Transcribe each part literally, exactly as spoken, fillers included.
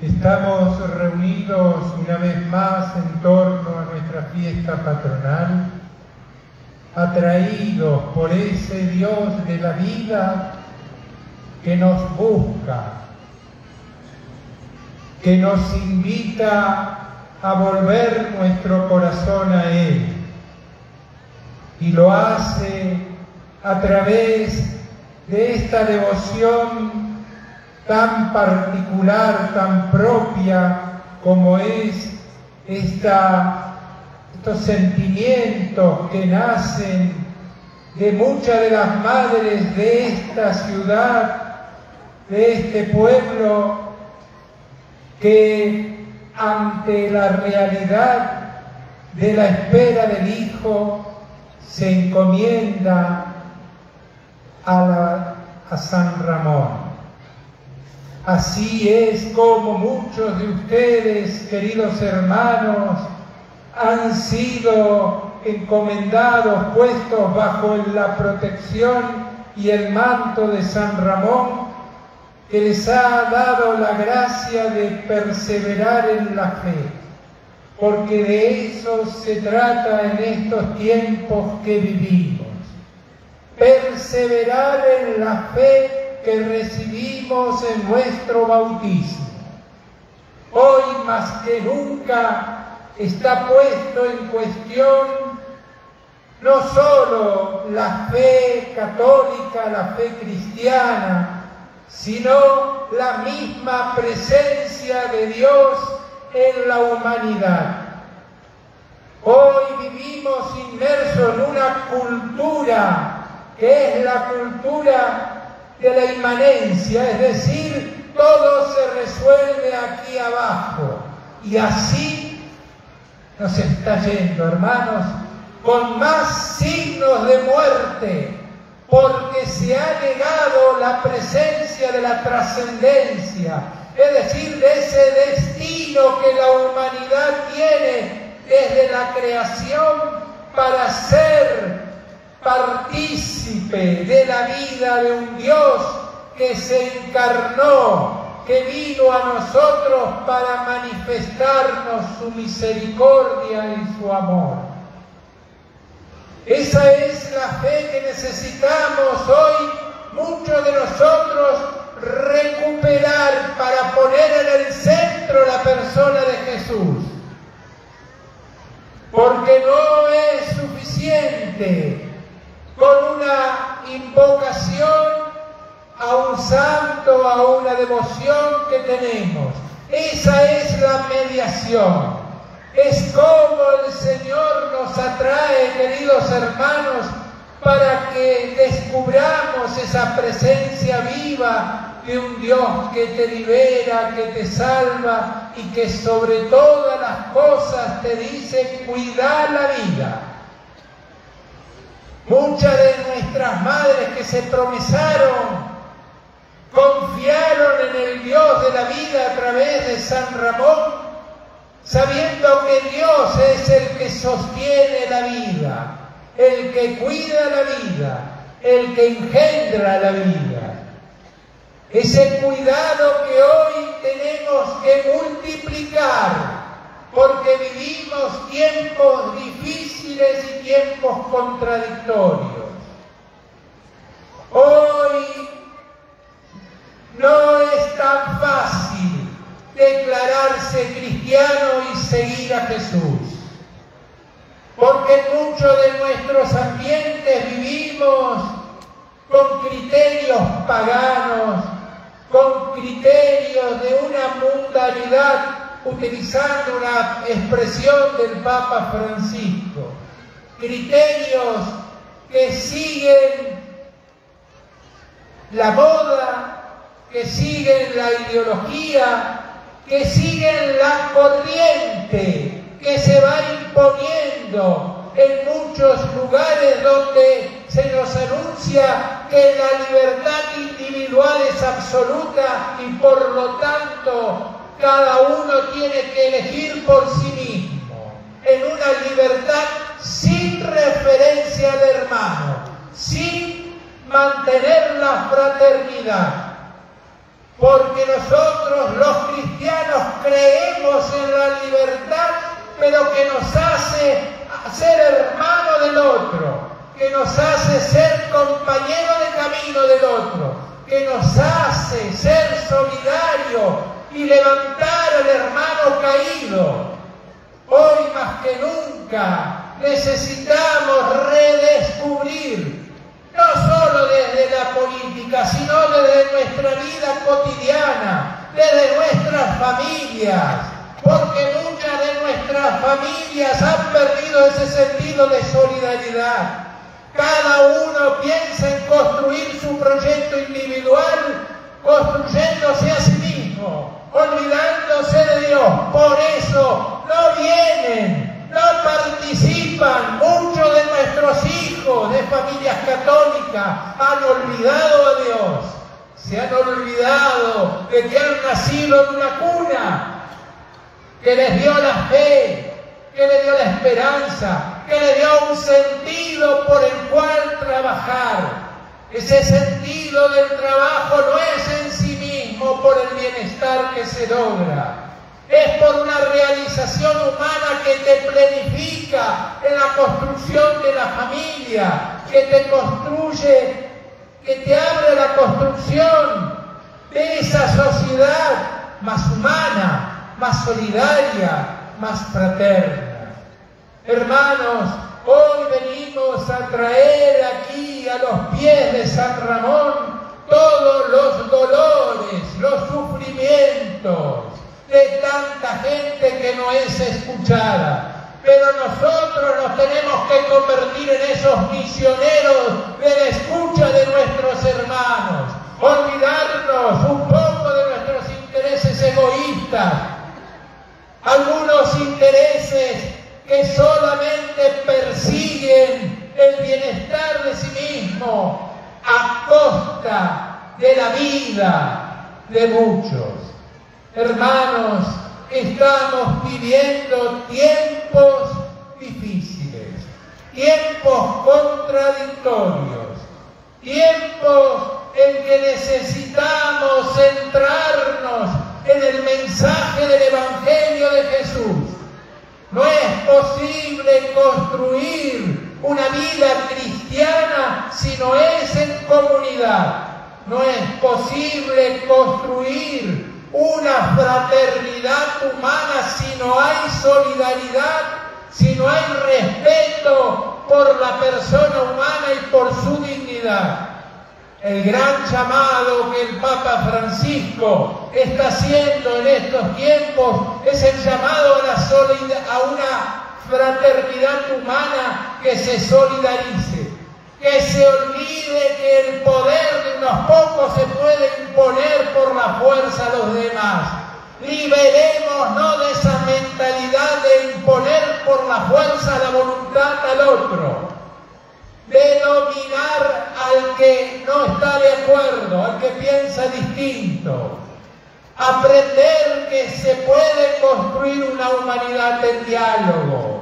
Estamos reunidos una vez más en torno a nuestra fiesta patronal, atraídos por ese Dios de la vida que nos busca, que nos invita a volver nuestro corazón a Él, y lo hace a través de esta devoción tan particular, tan propia como es esta, estos sentimientos que nacen de muchas de las madres de esta ciudad, de este pueblo, que ante la realidad de la espera del Hijo se encomienda a, la, a San Ramón. Así es como muchos de ustedes, queridos hermanos, han sido encomendados, puestos bajo la protección y el manto de San Ramón, que les ha dado la gracia de perseverar en la fe, porque de eso se trata en estos tiempos que vivimos. Perseverar en la fe que recibimos en nuestro bautismo. Hoy más que nunca está puesto en cuestión no solo la fe católica, la fe cristiana, sino la misma presencia de Dios en la humanidad. Hoy vivimos inmersos en una cultura que es la cultura de la inmanencia, es decir, todo se resuelve aquí abajo, y así nos está yendo, hermanos, con más signos de muerte, porque se ha negado la presencia de la trascendencia, es decir, de ese destino que la humanidad tiene desde la creación para ser partícipe de la vida de un Dios que se encarnó, que vino a nosotros para manifestarnos su misericordia y su amor. Esa es la fe que necesitamos hoy muchos de nosotros recuperar para poner en el centro la persona de Jesús. Porque no es suficiente con una invocación a un santo, a una devoción que tenemos. Esa es la mediación. Es como el Señor nos atrae, queridos hermanos, para que descubramos esa presencia viva de un Dios que te libera, que te salva y que sobre todas las cosas te dice: cuida la vida. Muchas de nuestras madres que se promesaron, confiaron en el Dios de la vida a través de San Ramón, sabiendo que Dios es el que sostiene la vida, el que cuida la vida, el que engendra la vida. Ese cuidado que hoy tenemos que multiplicar, porque vivimos tiempos difíciles y tiempos contradictorios. Hoy no es tan fácil declararse cristiano y seguir a Jesús, porque en muchos de nuestros ambientes vivimos con criterios paganos, con criterios de una mundanidad, utilizando una expresión del Papa Francisco, criterios que siguen la moda, que siguen la ideología, que siguen la corriente que se va imponiendo en muchos lugares donde se nos anuncia que la libertad individual es absoluta y por lo tanto cada uno tiene que elegir por sí mismo, en una libertad sin referencia al hermano, sin mantener la fraternidad. porque nosotros los cristianos creemos en la libertad, pero que nos hace ser hermano del otro, que nos hace ser compañero de camino del otro, que nos hace ser solidario y levantar al hermano caído. Hoy más que nunca necesitamos redescubrir, no solo desde la política, sino desde nuestra vida cotidiana, desde nuestras familias, porque muchas de nuestras familias han perdido ese sentido de solidaridad. Cada uno piensa en construir su proyecto individual, construyéndose a sí mismo, olvidándose de Dios. Por eso no vienen, no participan. Muchos de nuestros hijos de familias católicas han olvidado a Dios, se han olvidado de que han nacido en una cuna que les dio la fe, que les dio la esperanza, que le dio un sentido por el cual trabajar. Ese sentido del trabajo no es en sí mismo por el bienestar que se logra, es por una realización humana que te planifica en la construcción de la familia, que te construye, que te abre la construcción de esa sociedad más humana, más solidaria, más fraterna. Hermanos, hoy venimos a traer aquí a los pies de San Ramón todos los dolores, los sufrimientos de tanta gente que no es escuchada. Pero nosotros nos tenemos que convertir en esos misioneros de la escucha de nuestros hermanos, olvidarnos un poco de nuestros intereses egoístas, algunos intereses que solamente persiguen el bienestar de sí mismo a costa de la vida de muchos. Hermanos, estamos viviendo tiempos difíciles, tiempos contradictorios, tiempos en que necesitamos centrarnos en el mensaje del Evangelio de Jesús. No es posible construir una vida cristiana si no es en comunidad. No es posible construir una fraternidad humana si no hay solidaridad, si no hay respeto por la persona humana y por su dignidad. El gran llamado que el Papa Francisco está haciendo en estos tiempos es el llamado a, la solida- a una fraternidad humana que se solidarice, que se olvide que el poder de unos pocos se puede imponer por la fuerza a los demás. Liberémonos de esa mentalidad de imponer por la fuerza la voluntad al otro, de dominar al que no está de acuerdo, al que piensa distinto. Aprender que se puede construir una humanidad en diálogo,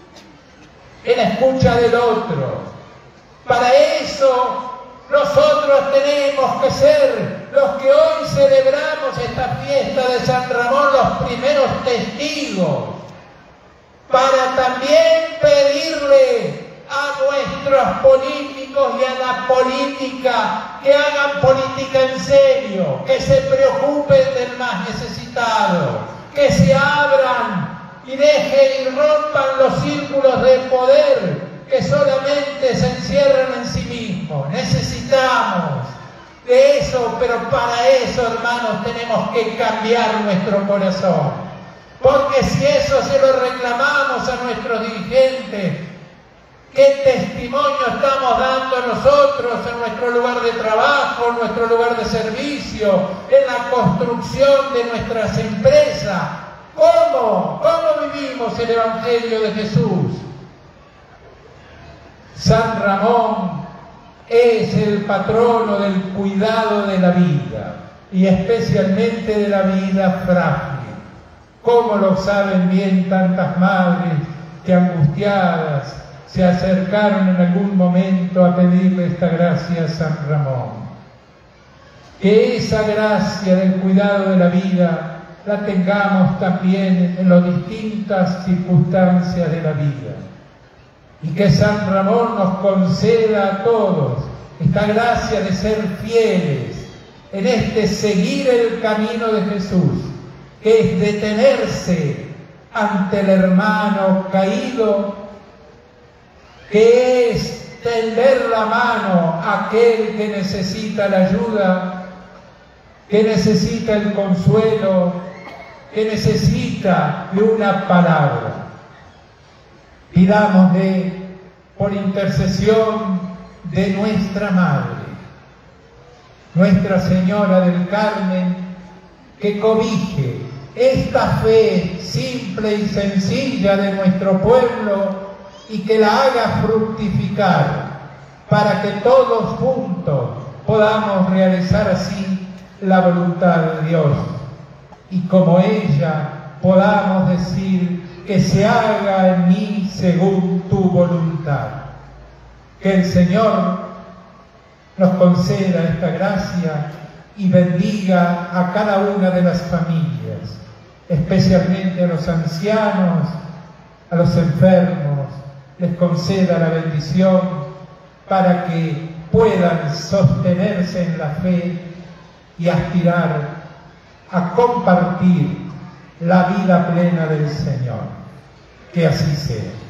en la escucha del otro. Para eso nosotros tenemos que ser los que hoy celebramos esta fiesta de San Ramón, los primeros testigos, para también pedirle a nuestros políticos y a la política que hagan política en serio, que se preocupen del más necesitado, que se abran y dejen y rompan los círculos de poder que solamente se encierran en sí mismos. Necesitamos de eso, pero para eso, hermanos, tenemos que cambiar nuestro corazón, porque si eso se lo reclamamos a nuestros dirigentes, ¿qué testimonio estamos dando nosotros en nuestro lugar de trabajo, en nuestro lugar de servicio, en la construcción de nuestras empresas? ¿Cómo? ¿Cómo vivimos el Evangelio de Jesús? San Ramón es el patrono del cuidado de la vida y especialmente de la vida frágil. ¿Cómo lo saben bien tantas madres que angustiadas se acercaron en algún momento a pedirle esta gracia a San Ramón? que esa gracia del cuidado de la vida la tengamos también en las distintas circunstancias de la vida. Y que San Ramón nos conceda a todos esta gracia de ser fieles en este seguir el camino de Jesús, que es detenerse ante el hermano caído, que es tender la mano a aquel que necesita la ayuda, que necesita el consuelo, que necesita de una palabra. Pidámosle por intercesión de nuestra Madre, Nuestra Señora del Carmen, que cobije esta fe simple y sencilla de nuestro pueblo y que la haga fructificar para que todos juntos podamos realizar así la voluntad de Dios y como ella podamos decir que se haga en mí según tu voluntad. Que el Señor nos conceda esta gracia y bendiga a cada una de las familias, especialmente a los ancianos, a los enfermos, les conceda la bendición para que puedan sostenerse en la fe y aspirar a compartir la vida plena del Señor. Que así sea.